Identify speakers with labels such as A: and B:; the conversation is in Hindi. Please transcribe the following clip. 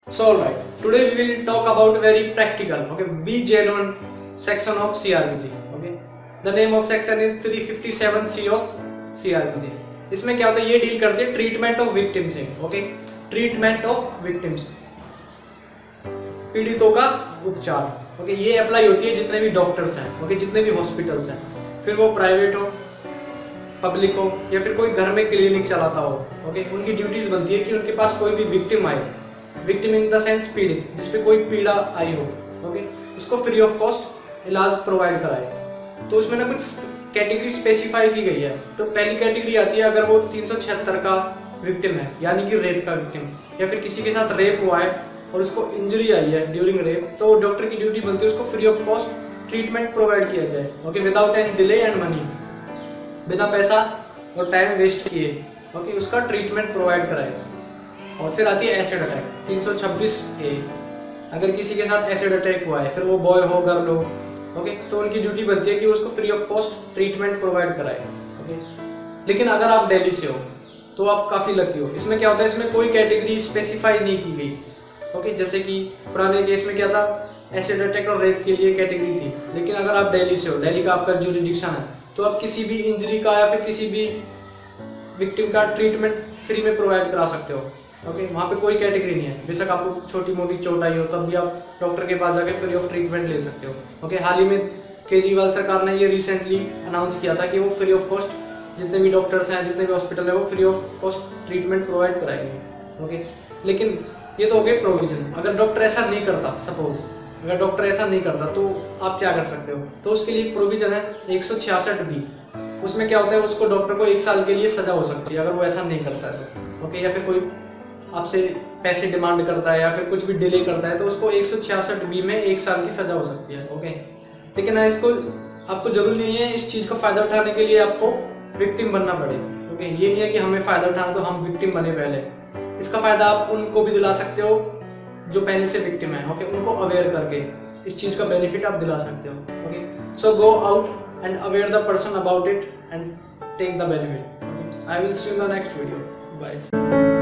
A: So alright, today we will talk about very practical, okay, be genuine section of CRPC. Okay, the name of section is 357C of CRPC. इसमें क्या होता है, ये डील करते हैं ट्रीटमेंट ऑफ विक्टिम से. ओके, ट्रीटमेंट ऑफ विक्टिम्स, पीड़ितों का उपचार. ओके, ये अप्लाई होती है जितने भी डॉक्टर्स हैं, ओके, जितने भी हॉस्पिटल्स हैं, फिर वो प्राइवेट हो, पब्लिक हो, या फिर कोई घर में क्लिनिक चलाता हो. ओके, उनकी ड्यूटीज बनती है कि उनके पास कोई भी विक्टिम आए, विक्टिम इन द सेंस पीड़ित, जिसपे कोई पीड़ा आई हो, ओके, उसको फ्री ऑफ कॉस्ट इलाज प्रोवाइड कराए. तो उसमें ना कुछ कैटेगरी स्पेसिफाई की गई है. तो पहली कैटेगरी आती है अगर वो 376 का विक्टिम है, यानी कि रेप का विक्टिम, या फिर किसी के साथ रेप हुआ है और उसको इंजरी आई है ड्यूरिंग रेप, तो डॉक्टर की ड्यूटी बनती है उसको free of cost treatment provide किया जाए. Okay, without any delay and money, बिना पैसा और टाइम वेस्ट किए, ओके, उसका ट्रीटमेंट प्रोवाइड कराए. और फिर आती है एसिड अटैक 326A. अगर किसी के साथ एसिड अटैक हुआ है, फिर वो बॉय हो गर्ल हो, ओके, तो उनकी ड्यूटी बनती है कि उसको free of cost treatment provide कराए. ओके, लेकिन अगर आप दिल्ली से हो तो आप काफ़ी लकी हो. इसमें क्या होता है, इसमें कोई कैटेगरी स्पेसिफाई नहीं की गई. ओके, जैसे कि पुराने केस में क्या था, एसिड अटैक और रेप के लिए कैटेगरी थी. लेकिन अगर आप दिल्ली से हो, दिल्ली का आपका जुरिडिक्शन है, तो आप किसी भी इंजरी का या फिर किसी भी विक्टिम का ट्रीटमेंट फ्री में प्रोवाइड करा सकते हो. ओके, वहाँ पे कोई कैटेगरी नहीं है. बेशक आपको छोटी मोटी चोट आई हो, तब भी आप डॉक्टर के पास जाके फ्री ऑफ ट्रीटमेंट ले सकते हो. ओके, हाल ही में केजरीवाल सरकार ने ये रिसेंटली अनाउंस किया था कि वो फ्री ऑफ कॉस्ट जितने भी डॉक्टर्स हैं, जितने भी हॉस्पिटल है, वो free of cost treatment provide कराएंगे. ओके, लेकिन ये तो हो गए प्रोविजन. अगर डॉक्टर ऐसा नहीं करता, सपोज अगर डॉक्टर ऐसा नहीं करता, तो आप क्या कर सकते हो. तो उसके लिए प्रोविजन है 166B. उसमें क्या होता है, उसको डॉक्टर को 1 साल के लिए सजा हो सकती है अगर वो ऐसा नहीं करता है तो. ओके, या फिर कोई आपसे पैसे डिमांड करता है या फिर कुछ भी डिले करता है, तो उसको 166B में 1 साल की सजा हो सकती है. ओके, लेकिन इसको आपको जरूरी नहीं है इस चीज का फायदा उठाने के लिए आपको विक्टिम बनना पड़े. ओके, ये नहीं है कि हमें फायदा उठाना तो हम विक्टिम बने पहले. इसका फायदा आप उनको भी दिला सकते हो जो पहले से विक्टिम है. ओके, उनको अवेयर करके इस चीज का बेनिफिट आप दिला सकते हो. Okay, so go out and aware the person about it and take the benefit. I will see you in the next video. Bye.